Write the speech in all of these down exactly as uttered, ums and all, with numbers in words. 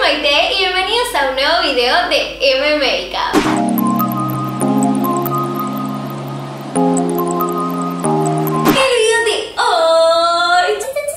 Maite y bienvenidos a un nuevo video de M Makeup. El video de hoy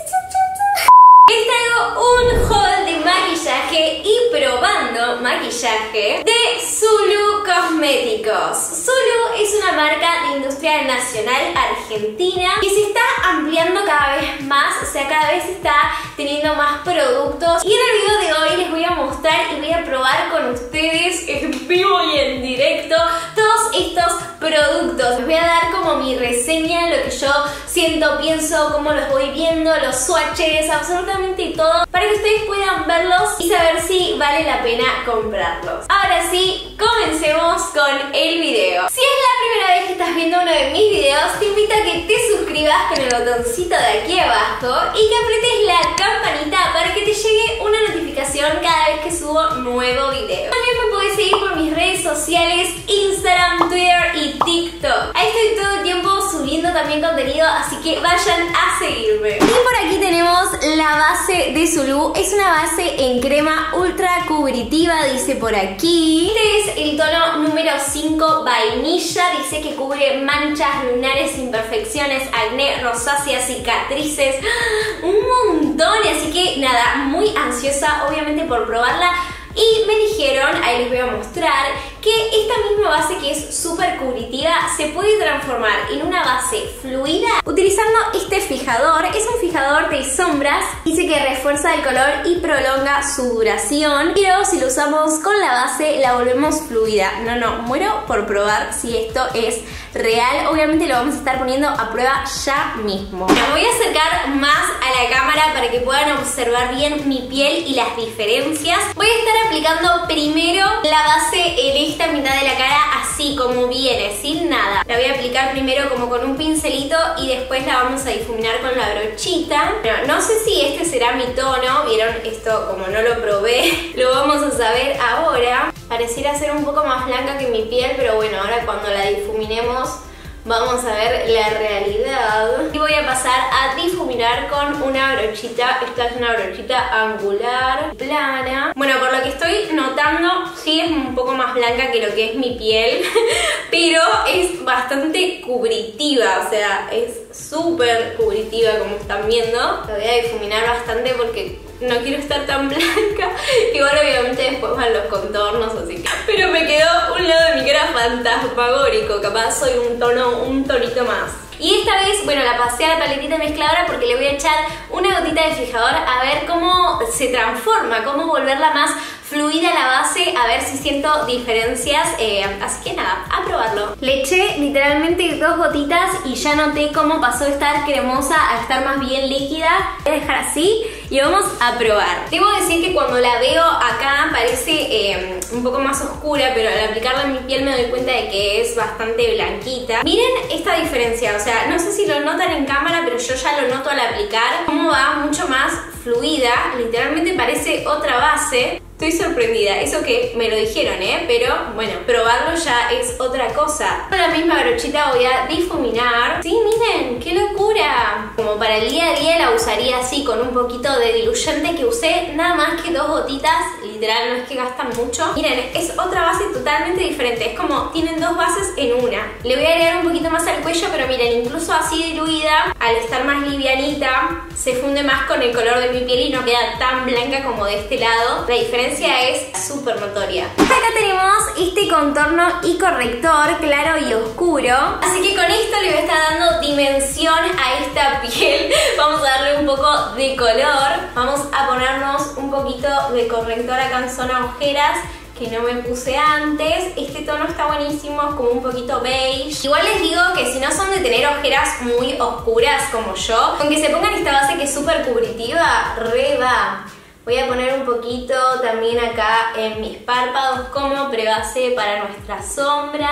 les traigo un haul de maquillaje y probando maquillaje de Zulu Cosméticos. Zulu es una marca de industria nacional argentina que se está ampliando cada vez más, o sea, cada vez está teniendo más productos. Y en el video de hoy les voy a mostrar y voy a probar con ustedes en vivo y en directo todos estos productos. Les voy a dar como mi reseña, lo que yo siento, pienso, cómo los voy viendo, los swatches, absolutamente todo, para que ustedes puedan verlos y saber si vale la pena comprarlos. Ahora sí, comencemos con el video. Si es la primera vez que estás viendo uno de mis videos, te invito a que te suscribas con el botoncito de aquí abajo y que apretes la campanita para que te llegue una notificación cada vez que subo nuevo video. También me puedes seguir por mis redes sociales, Instagram, Twitter y TikTok. Ahí estoy todo el tiempo subiendo también contenido, así que vayan a seguirme. Y por aquí tenemos la base de Zulu. Es una base en crema ultra cubritiva, dice por aquí. Este es el tono número cinco, vainilla. Dice que cubre manchas lunares, imperfecciones, acné, rosácea, cicatrices. Un montón, así que nada, muy ansiosa obviamente por probarla. Y me dijeron, ahí les voy a mostrar, que esta misma base, que es súper cubritiva, se puede transformar en una base fluida utilizando este fijador. Es un fijador de sombras, dice que refuerza el color y prolonga su duración. Pero si lo usamos con la base, la volvemos fluida. No, no, muero por probar si esto es real. Obviamente lo vamos a estar poniendo a prueba ya mismo. Me voy a acercar más a la cámara para que puedan observar bien mi piel y las diferencias. Voy a estar aplicando primero la base en esta mitad de la cara, así como viene, sin nada. La voy a aplicar primero como con un pincelito y después la vamos a difuminar con la brochita. Bueno, no sé si este será mi tono. Vieron, esto como no lo probé, lo vamos a saber ahora. Pareciera ser un poco más blanca que mi piel, pero bueno, ahora cuando la difuminemos vamos a ver la realidad. Y voy a pasar a difuminar con una brochita. Esta es una brochita angular, plana. Bueno, por lo que estoy notando, sí es un poco más blanca que lo que es mi piel, pero es bastante cubritiva, o sea, es súper cubritiva como están viendo. La voy a difuminar bastante porque no quiero estar tan blanca. Igual obviamente después van los contornos, así que... Pero me quedó un lado de mi cara fantasmagórico. Capaz soy un tono, un tonito más. Y esta vez, bueno, la pasé a la paletita mezcladora porque le voy a echar una gotita de fijador a ver cómo se transforma, cómo volverla más fluida la base, a ver si siento diferencias, eh, así que nada, a probarlo. Le eché literalmente dos gotitas y ya noté cómo pasó de estar cremosa a estar más bien líquida. Voy a dejar así y vamos a probar. Debo decir que cuando la veo acá parece eh, un poco más oscura, pero al aplicarla en mi piel me doy cuenta de que es bastante blanquita. Miren esta diferencia, o sea, no sé si lo notan en cámara, pero yo ya lo noto al aplicar, cómo va mucho más fluida, literalmente parece otra base. Estoy sorprendida, eso que me lo dijeron, ¿eh? Pero bueno, probarlo ya es otra cosa. Con la misma brochita voy a difuminar. Sí, miren, qué locura. Como para el día a día la usaría así, con un poquito de diluyente que usé, nada más que dos gotitas, literal, no es que gastan mucho. Miren, es otra base totalmente diferente, es como tienen dos bases en una. Le voy a agregar un poquito más al cuello, pero miren, incluso así diluida, al estar más livianita, se funde más con el color de mi piel y no queda tan blanca como de este lado. La diferencia es súper notoria. Acá tenemos este contorno y corrector claro y oscuro, así que con esto le voy a estar dando dimensión a esta piel. Vamos a darle un poco de color. Vamos a ponernos un poquito de corrector acá en zona ojeras, que no me puse antes. Este tono está buenísimo, es como un poquito beige. Igual les digo que si no son de tener ojeras muy oscuras como yo, con que se pongan esta base que es súper cubritiva, re va. Voy a poner un poquito también acá en mis párpados como prebase para nuestras sombras.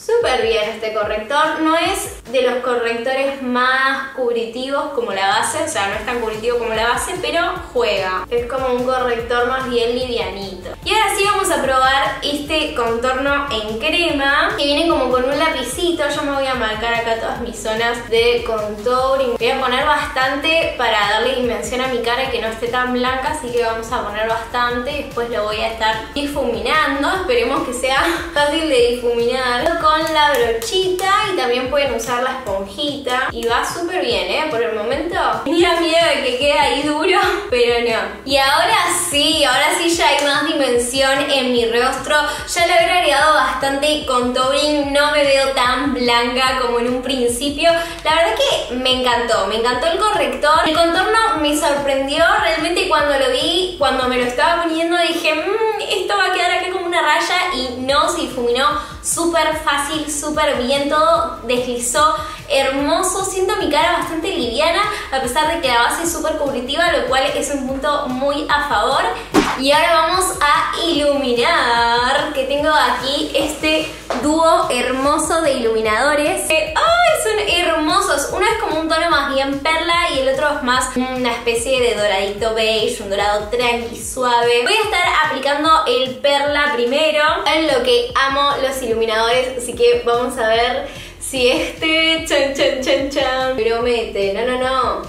súper bien este corrector. No es de los correctores más cubritivos como la base, o sea, no es tan cubritivo como la base, pero juega. Es como un corrector más bien livianito. Y ahora sí vamos a probar este contorno en crema, que viene como con un lapicito. Yo me voy a marcar acá todas mis zonas de contouring. Voy a poner bastante para darle dimensión a mi cara y que no esté tan blanca, así que vamos a poner bastante y después lo voy a estar difuminando. Esperemos que sea fácil de difuminar con la brochita, y también pueden usar la esponjita y va súper bien, ¿eh? Por el momento tenía miedo de que quede ahí duro, pero no. Y ahora sí, ahora sí ya hay más dimensión en mi rostro. Ya le habré agregado bastante contouring, no me veo tan blanca como en un principio. La verdad que me encantó, me encantó el corrector. El contorno me sorprendió realmente cuando lo vi, cuando me lo estaba poniendo dije, mmm, esto va a quedar acá como una raya, y no, se difuminó súper fácil, súper bien, todo deslizó hermoso. Siento mi cara bastante liviana a pesar de que la base es súper cubritiva, lo cual es un punto muy a favor. Y ahora vamos a iluminar, que tengo aquí este dúo hermoso de iluminadores. ¡Ay, son hermosos! Uno es como un tono más bien perla y el otro es más una especie de doradito beige, un dorado tranqui, suave. Voy a estar aplicando el perla primero, en lo que amo los iluminadores, así que vamos a ver si este chan chan chan chan promete. No, no, no.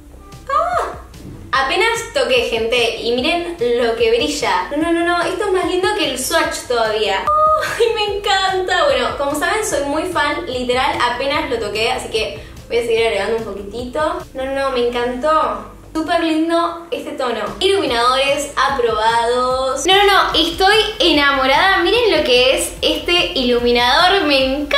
¡Ah! Apenas toqué, gente, y miren lo que brilla. No, no, no, no, esto es más lindo que el swatch todavía. ¡Ay, me encanta! Bueno, como saben, soy muy fan, literal, apenas lo toqué, así que voy a seguir agregando un poquitito. No, no, no, me encantó. Súper lindo este tono. Iluminadores aprobados. No, no, no, estoy enamorada. Miren lo que es este iluminador, me encanta.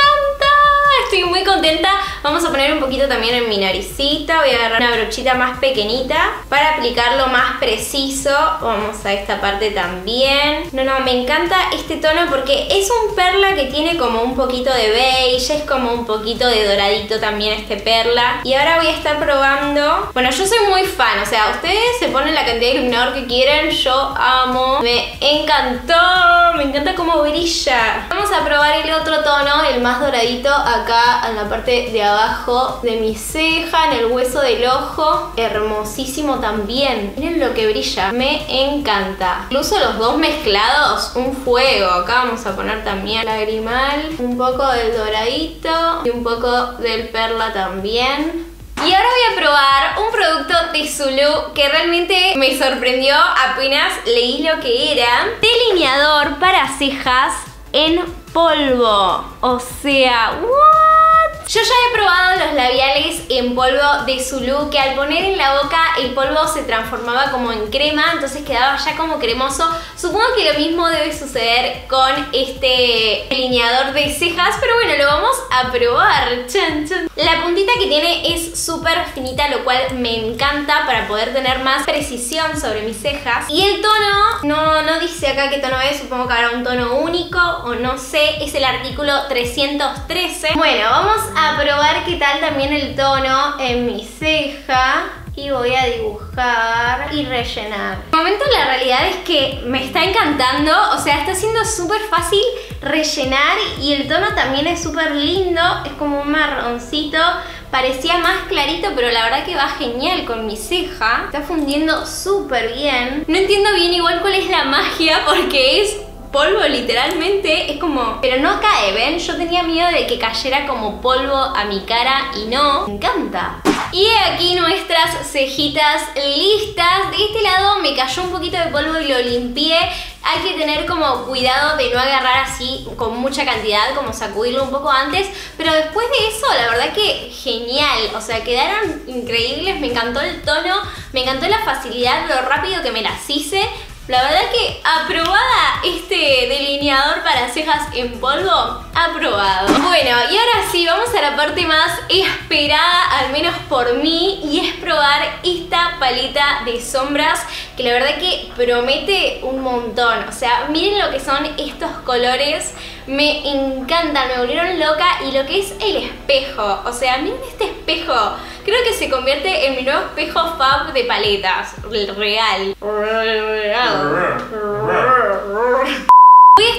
Estoy muy contenta. Vamos a poner un poquito también en mi naricita. Voy a agarrar una brochita más pequeñita para aplicarlo más preciso. Vamos a esta parte también. No, no, me encanta este tono porque es un perla que tiene como un poquito de beige, es como un poquito de doradito también este perla. Y ahora voy a estar probando. Bueno, yo soy muy fan, o sea, ustedes se ponen la cantidad de iluminador que quieren. Yo amo. Me encantó. Me encanta cómo brilla. Vamos a probar el otro tono, el más doradito, acá en la parte de abajo de mi ceja, en el hueso del ojo. Hermosísimo también. Miren lo que brilla, me encanta. Incluso los dos mezclados, un fuego. Acá vamos a poner también lagrimal, un poco del doradito y un poco del perla también. Y ahora voy a probar un producto de Zulu que realmente me sorprendió apenas leí lo que era. Delineador para cejas en polvo. O sea, ¿what? Yo ya he probado los labiales en polvo de Zulu, que al poner en la boca el polvo se transformaba como en crema, entonces quedaba ya como cremoso. Supongo que lo mismo debe suceder con este delineador de cejas, pero bueno, lo vamos a probar. Chan, chan. La puntita que tiene es súper finita, lo cual me encanta para poder tener más precisión sobre mis cejas. Y el tono, no, no dice acá qué tono es, supongo que habrá un tono único o no sé, es el artículo trescientos trece. Bueno, vamos a probar qué tal también el tono en mi ceja. Y voy a dibujar y rellenar. De momento la realidad es que me está encantando. O sea, está siendo súper fácil rellenar. Y el tono también es súper lindo. Es como un marroncito. Parecía más clarito, pero la verdad que va genial con mi ceja. Está fundiendo súper bien. No entiendo bien igual cuál es la magia, porque es polvo literalmente, es como... Pero no cae, ¿ven? Yo tenía miedo de que cayera como polvo a mi cara y no. Me encanta. Y aquí nuestras cejitas listas. De este lado me cayó un poquito de polvo y lo limpié. Hay que tener como cuidado de no agarrar así con mucha cantidad, como sacudirlo un poco antes. Pero después de eso, la verdad que genial. O sea, quedaron increíbles. Me encantó el tono, me encantó la facilidad, lo rápido que me las hice. La verdad que aprobada este delineador para cejas en polvo, aprobado. Bueno, y ahora sí, vamos a la parte más esperada, al menos por mí, y es probar esta paleta de sombras, que la verdad que promete un montón. O sea, miren lo que son estos colores, me encantan, me volvieron loca. Y lo que es el espejo, o sea, miren este espejo. Creo que se convierte en mi nuevo espejo fab de paletas. Real. Real. Voy a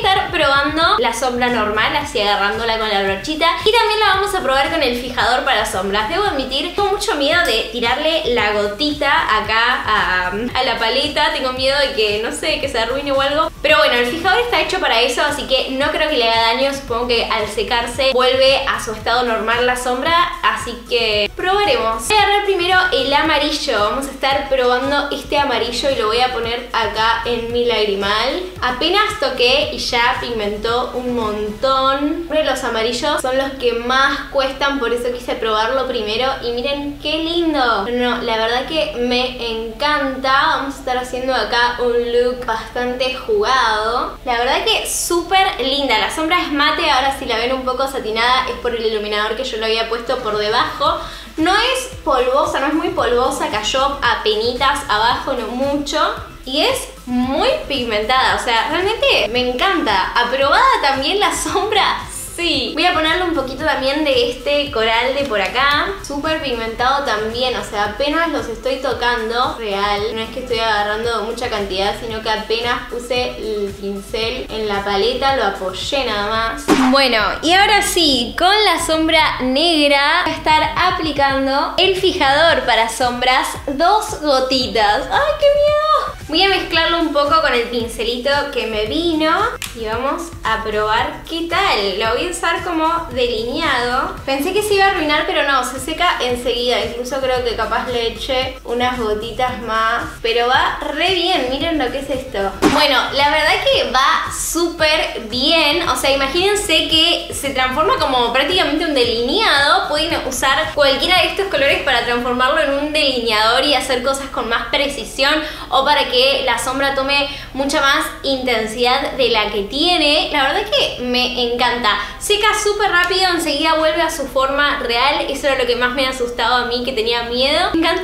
estar probando la sombra normal, así agarrándola con la brochita. Y también la vamos a probar con el fijador para sombras. Debo admitir, tengo mucho miedo de tirarle la gotita acá a, a la paleta. Tengo miedo de que, no sé, que se arruine o algo. Pero bueno, el fijador está hecho para eso, así que no creo que le haga daño. Supongo que al secarse vuelve a su estado normal la sombra, así que probaremos. Voy a agarrar primero el amarillo. Vamos a estar probando este amarillo y lo voy a poner acá en mi lagrimal. Apenas toqué y ya pigmentó un montón. Los amarillos son los que más cuestan, por eso quise probarlo primero. Y miren qué lindo. No, la verdad que me encanta. Vamos a estar haciendo acá un look bastante jugado. La verdad que súper linda. La sombra es mate, ahora si la ven un poco satinada es por el iluminador que yo lo había puesto por debajo. No es polvosa, no es muy polvosa, cayó a penitas abajo, no mucho. Y es muy pigmentada, o sea, realmente me encanta. Aprobada también la sombra. Sí. Voy a ponerle un poquito también de este coral de por acá. Súper pigmentado también, o sea, apenas los estoy tocando. Real, no es que estoy agarrando mucha cantidad, sino que apenas puse el pincel en la paleta, lo apoyé nada más. Bueno, y ahora sí, con la sombra negra voy a estar aplicando el fijador para sombras, dos gotitas. ¡Ay, qué miedo! Voy a mezclarlo un poco con el pincelito que me vino y vamos a probar qué tal. Lo voy a usar como delineado. Pensé que se iba a arruinar, pero no, se seca enseguida. Incluso creo que capaz le eché unas gotitas más. Pero va re bien, miren lo que es esto. Bueno, la verdad que va súper bien. O sea, imagínense que se transforma como prácticamente un delineado. Pueden usar cualquiera de estos colores para transformarlo en un delineador y hacer cosas con más precisión, o para que la sombra tome mucha más intensidad de la que tiene. La verdad que me encanta. Seca súper rápido, enseguida vuelve a su forma real. Eso era lo que más me ha asustado a mí, que tenía miedo. Me encantó.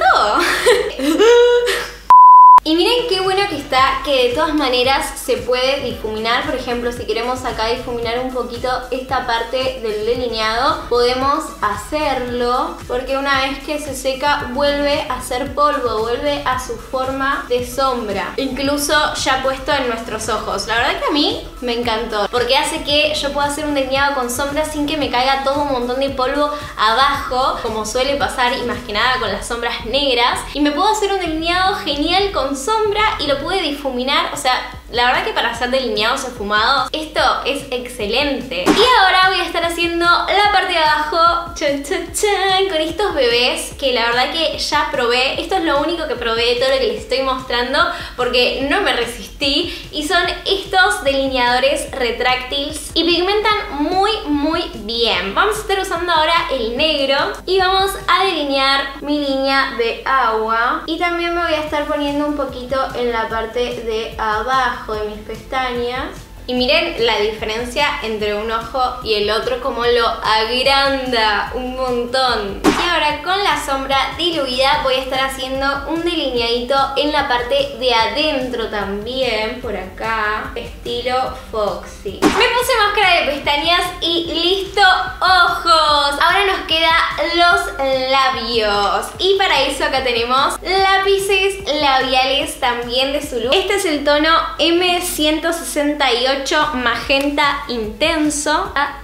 Y miren qué bueno que está, que de todas maneras se puede difuminar. Por ejemplo, si queremos acá difuminar un poquito esta parte del delineado, podemos hacerlo, porque una vez que se seca vuelve a ser polvo, vuelve a su forma de sombra, incluso ya puesto en nuestros ojos. La verdad que a mí me encantó, porque hace que yo pueda hacer un delineado con sombra sin que me caiga todo un montón de polvo abajo, como suele pasar y más que nada con las sombras negras. Y me puedo hacer un delineado genial con sombra y lo pude difuminar. O sea, la verdad que para hacer delineados esfumados esto es excelente. Y ahora voy a estar haciendo la parte de abajo, chan, chan, chan, con estos bebés que la verdad que ya probé. Esto es lo único que probé de todo lo que les estoy mostrando, porque no me resistí. Y son estos delineadores retráctiles y pigmentan muy muy bien. Vamos a estar usando ahora el negro y vamos a delinear mi línea de agua. Y también me voy a estar poniendo un poquito en la parte de abajo de mis pestañas. Y miren la diferencia entre un ojo y el otro, como lo agranda un montón. Y ahora con la sombra diluida voy a estar haciendo un delineadito en la parte de adentro también, por acá, estilo Foxy. Me puse máscara de pestañas y listo, ojos. Ahora nos quedan los labios. Y para eso acá tenemos lápices labiales también de Zulu. Este es el tono eme ciento sesenta y ocho magenta intenso. Ah,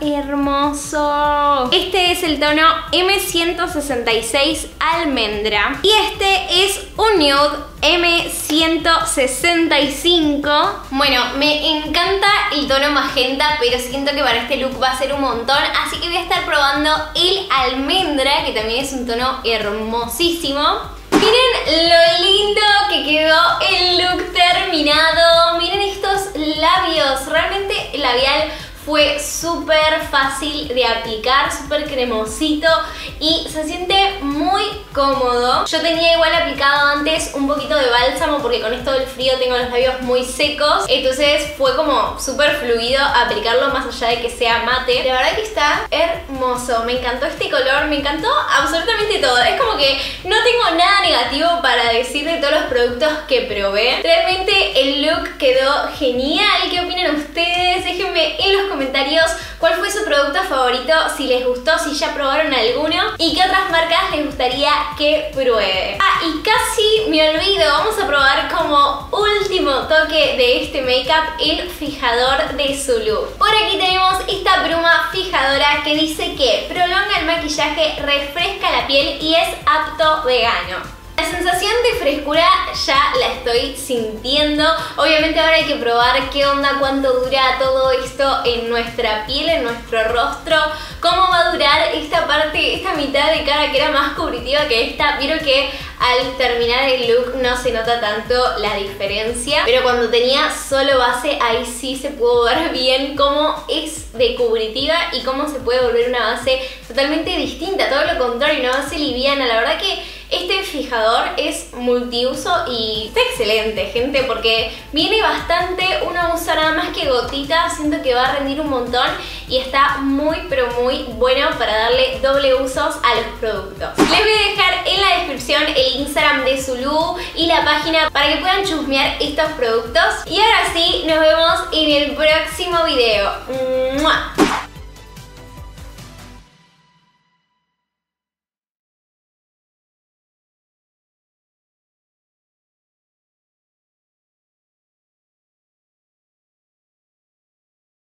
hermoso. Este es el tono eme ciento sesenta y seis almendra. Y este es un nude eme ciento sesenta y cinco. Bueno, me encanta el tono magenta, pero siento que para este look va a ser un montón, así que voy a estar probando el almendra, que también es un tono hermosísimo. Miren lo lindo que quedó el look terminado. Miren estos labios. Realmente el labial fue súper fácil de aplicar, súper cremosito y se siente muy cómodo. Yo tenía igual aplicado antes un poquito de bálsamo porque con esto del frío tengo los labios muy secos, entonces fue como súper fluido aplicarlo más allá de que sea mate. La verdad que está hermoso, me encantó este color, me encantó absolutamente todo. Es como que no tengo nada negativo para decir de todos los productos que probé. Realmente el look quedó genial. ¿Qué opinan ustedes? Déjenme en los comentarios cuál fue su producto favorito, si les gustó, si ya probaron alguno y qué otras marcas les gustaría que pruebe. Ah, y casi me olvido, vamos a probar como último toque toque de este make-up, el fijador de Zulu. Por aquí tenemos esta bruma fijadora que dice que prolonga el maquillaje, refresca la piel y es apto vegano. La sensación de frescura ya la estoy sintiendo. Obviamente ahora hay que probar qué onda, cuánto dura todo esto en nuestra piel, en nuestro rostro, cómo va a durar esta parte, esta mitad de cara que era más cubritiva que esta. Vieron que al terminar el look no se nota tanto la diferencia, pero cuando tenía solo base ahí sí se pudo ver bien cómo es de cubritiva y cómo se puede volver una base totalmente distinta, todo lo contrario, una base liviana. La verdad que este fijador es multiuso y está excelente, gente, porque viene bastante, uno usa nada más que gotitas, siento que va a rendir un montón y está muy pero muy bueno para darle doble usos a los productos. Les voy a dejar en la descripción el Instagram de Zulu y la página para que puedan chusmear estos productos. Y ahora sí, nos vemos en el próximo video. ¡Mua!